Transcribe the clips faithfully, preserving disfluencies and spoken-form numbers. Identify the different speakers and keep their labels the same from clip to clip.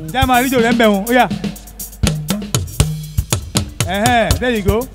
Speaker 1: jẹ́ máa rí jò rẹ̀ ń bẹ̀ wọ́n ó yá ẹ̀hẹ́n there you go.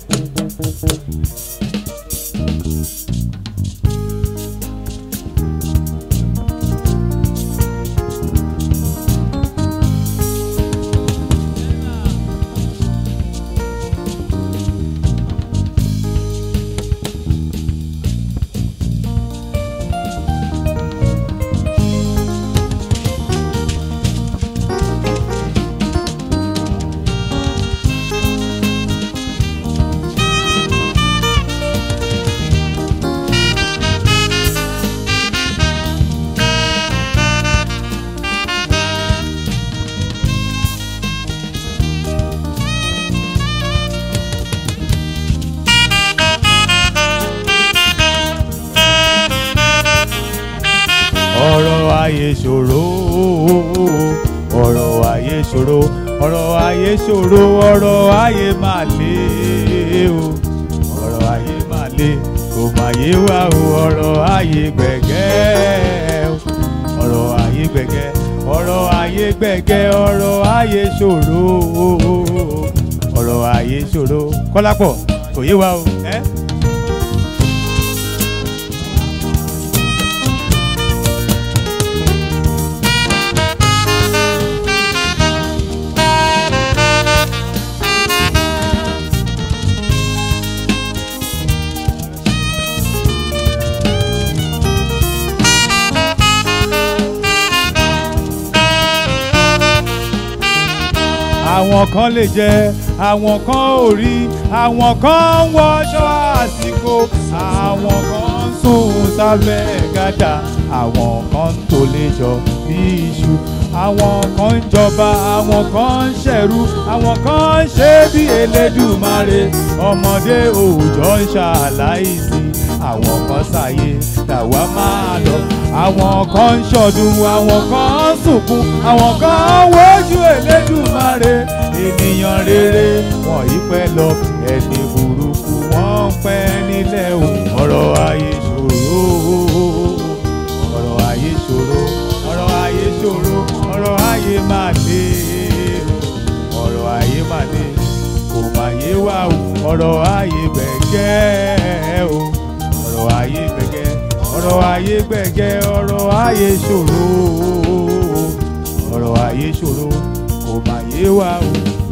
Speaker 1: ọ̀rọ̀ ayé ṣòro ọ̀rọ̀ ayé ṣòro ọ̀rọ̀ ayé ṣòro ọ̀rọ̀ ayé mà le o ọ̀rọ̀ ayé mà le kò mà yé wa o ọ̀rọ̀ ayé gbẹ̀gẹ́ ọ̀rọ̀ ayé gbẹ̀gẹ́ ọ̀rọ̀ ayé gbẹ̀gẹ́ ọ̀rọ̀ ayé ṣòro ọ̀rọ̀ ayé ṣòro Kọ́lápọ̀ kò yé wa o ẹ́. àwọn kan lè jẹ àwọn kan ò rí àwọn kan ń wọṣọ àsìkò àwọn kan ń sùn sábẹ́ gàdá àwọn kan ń tó lè jọ bí iṣu àwọn kan ń jọba àwọn kan ń ṣẹ̀rú àwọn kan ń ṣe bí Elédùmarè ọmọdé òòjọ́ ń ṣàláìsí àwọn kan ṣàyè tàwa máa lọ àwọn kan ń ṣọdún àwọn kan ń sunkún àwọn kan ń wojú Elédùmarè ènìyàn rere wọ̀nyí pẹ́ lọ ẹni burúkú wọ́n pẹ́ nílẹ̀ o ọ̀rọ̀ ayé ṣòro ọ̀rọ̀ ayé ṣòro ọ̀rọ̀ ayé ṣòro ọ̀rọ̀ ayé máa le ọ̀rọ̀ ayé máa le kò má yé wa o ọ̀rọ̀ ayé gbẹ̀gẹ́ o ọ̀rọ̀ ayé gbẹ̀gẹ́ ọ̀rọ̀ ayé gbẹ̀gẹ́ ọ̀rọ̀ ayé ṣòro ọ̀rọ̀ ayé ṣòro kò má yé wa o.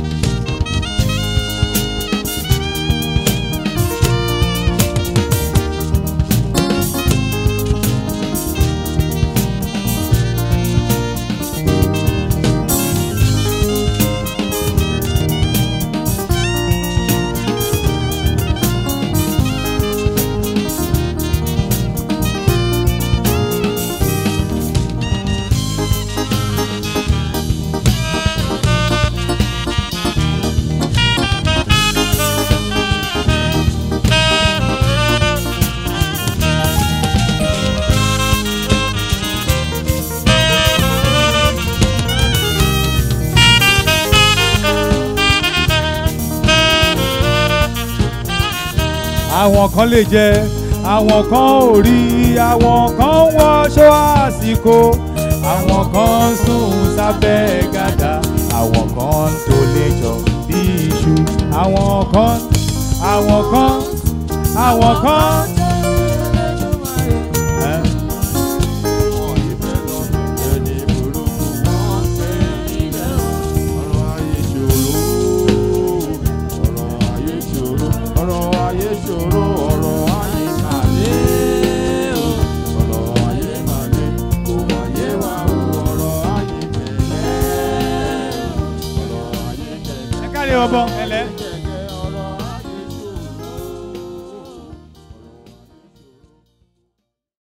Speaker 1: àwọn kan lè jẹ àwọn kan ò rí àwọn kan ń wọṣọ àsìkò àwọn kan ń sùn sábẹ́ gàdá àwọn kan ń tó lè jọ bí iṣu àwọn kan àwọn kan àwọn kan. Ọbọ ẹlẹ.